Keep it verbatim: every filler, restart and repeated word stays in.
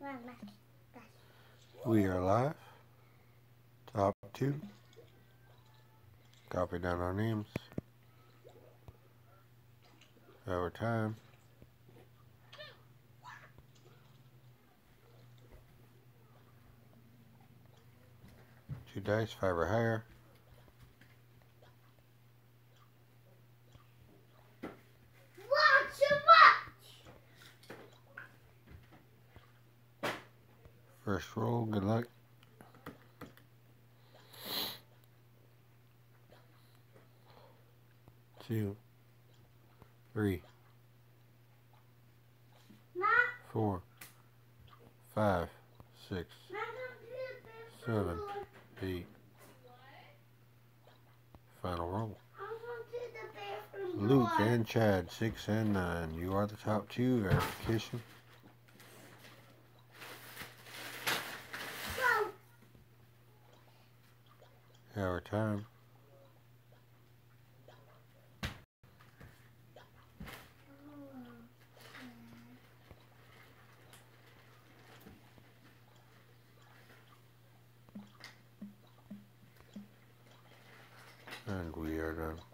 We are live. Top two. Copy down our names. Our time. Two dice, five or higher. First roll, good luck. Two, three, four, five, six, seven, eight. Final roll. Luke and Chad, six and nine. You are the top two. Verification. Our time. And we are done.